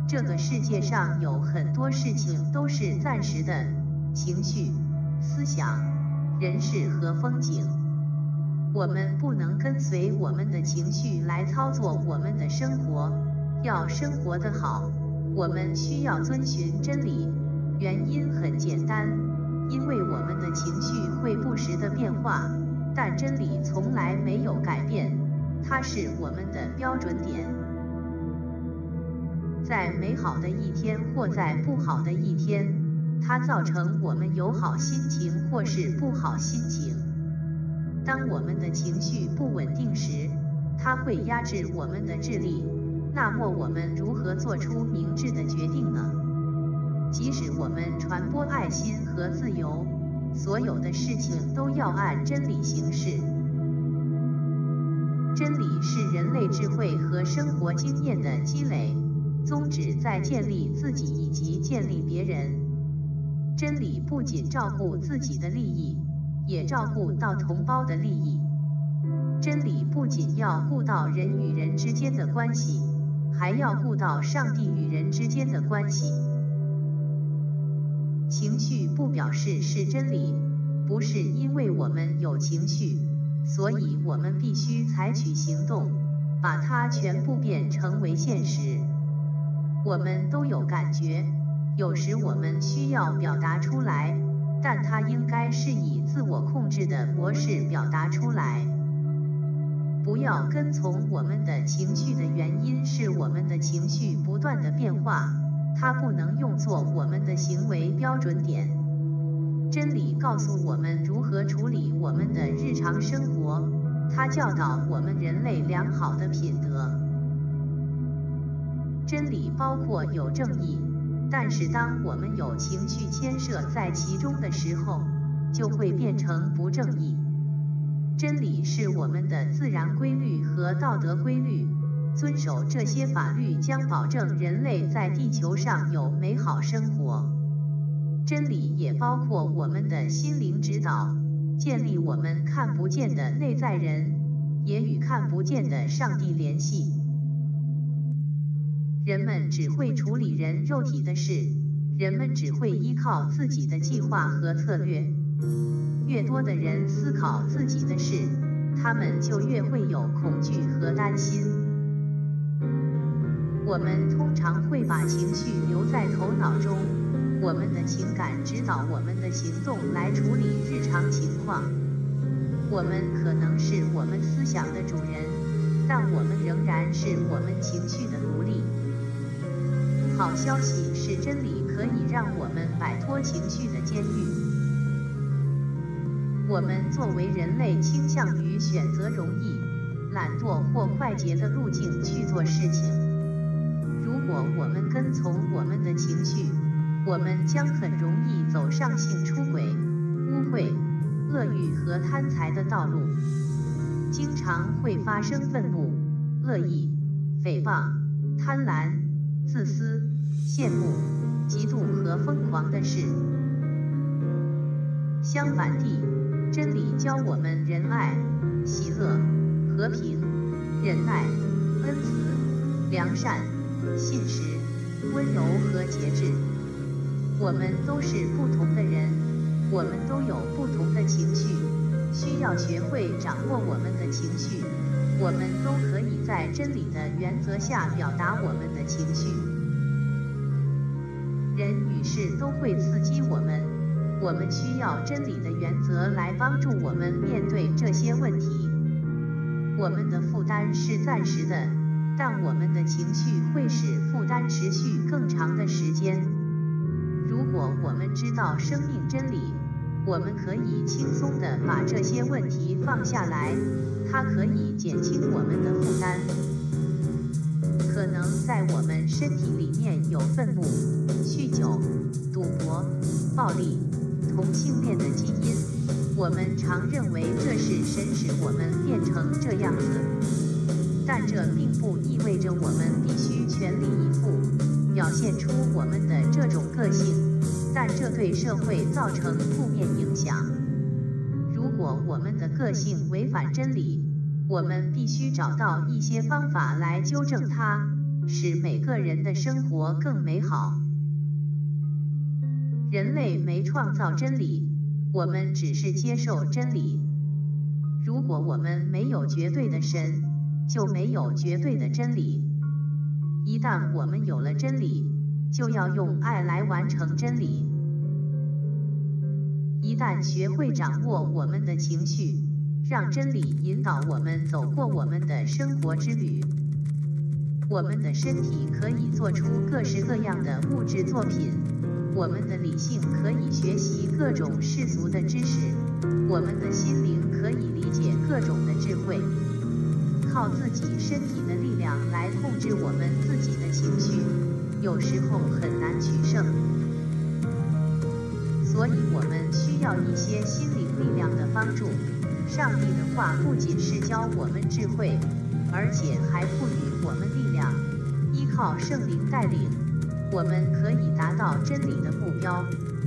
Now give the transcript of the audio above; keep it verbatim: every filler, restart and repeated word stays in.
这个世界上有很多事情都是暂时的，情绪、思想、人事和风景。我们不能跟随我们的情绪来操作我们的生活，要生活得好，我们需要遵循真理。原因很简单，因为我们的情绪会不时的变化，但真理从来没有改变，它是我们的标准点。在美好的一天或在不好的一天，它造成我们有好心情或是不好心情。当我们的情绪不稳定时，它会压制我们的智力，那么我们如何做出明智的决定呢？即使我们传播爱心和自由，所有的事情都要按真理行事。真理是人类智慧和生活经验的积累，宗旨在建立自己以及建立别人。真理不仅照顾自己的利益，也照顾到同胞的利益。真理不仅要顾到人与人之间的关系，还要顾到上帝与人之间的关系。情绪不表示是真理，不是因为我们有情绪，所以我们必须采取行动，把它全部变成为现实。我们都有感觉，有时我们需要表达出来，但它应该是以自我控制的模式表达出来。不要跟从我们的情绪的原因是我们的情绪不断的变化，它不能用作我们的行为标准点。真理告诉我们如何处理我们的日常生活，它教导我们人类良好的品德。真理包括有正义，但是当我们有情绪牵涉在其中的时候，就会变成不正义。真理是我们的自然规律和道德规律，遵守这些法律将保证人类在地球上有美好生活。真理也包括我们的心灵指导，建立我们看不见的内在人，也与看不见的上帝联系。人们只会处理人肉体的事，人们只会依靠自己的计划和策略。越多的人思考自己的事，他们就越会有恐惧和担心。我们通常会把情绪留在头脑中，我们的情感指导我们的行动来处理日常情况。我们可能是我们思想的主人，但我们仍然是我们情绪的奴隶。好消息是，真理可以让我们摆脱情绪的监狱。我们作为人类倾向于选择容易、懒惰或快捷的路径去做事情。如果我们跟从我们的情绪，我们将很容易走上性出轨、污秽、恶欲和贪财的道路，经常会发生愤怒、恶意、诽谤、贪婪、自私、羡慕、嫉妒和疯狂的事。相反地，真理教我们仁爱、喜乐、和平、忍耐、恩慈、良善、信实、温柔和节制。我们都是不同的人，我们都有不同的情绪，需要学会掌握我们的情绪。我们都可以在真理的原则下表达我们的情绪。人与事都会刺激我们，我们需要真理的原则来帮助我们面对这些问题。我们的负担是暂时的，但我们的情绪会使负担持续更长的时间。如果我们知道生命真理，我们可以轻松地把这些问题放下来，它可以减轻我们的负担。可能在我们身体里面有愤怒、酗酒、赌博、暴力、同性恋的基因，我们常认为这是神使我们变成这样子，但这并不意味着我们必须全力以赴表现出我们的这种个性，但这对社会造成负面影响。如果我们的个性违反真理，我们必须找到一些方法来纠正它， 使每个人的生活更美好。人类没创造真理，我们只是接受真理。如果我们没有绝对的神，就没有绝对的真理。一旦我们有了真理，就要用爱来完成真理。一旦学会掌握我们的情绪，让真理引导我们走过我们的生活之旅，我们的身体可以做出各式各样的物质作品，我们的理性可以学习各种世俗的知识，我们的心灵可以理解各种的智慧。靠自己身体的力量来控制我们自己的情绪，有时候很难取胜。所以我们需要一些心灵力量的帮助。上帝的话不仅是教我们智慧，而且还赋予我们力量。依靠圣灵带领，我们可以达到真理的目标。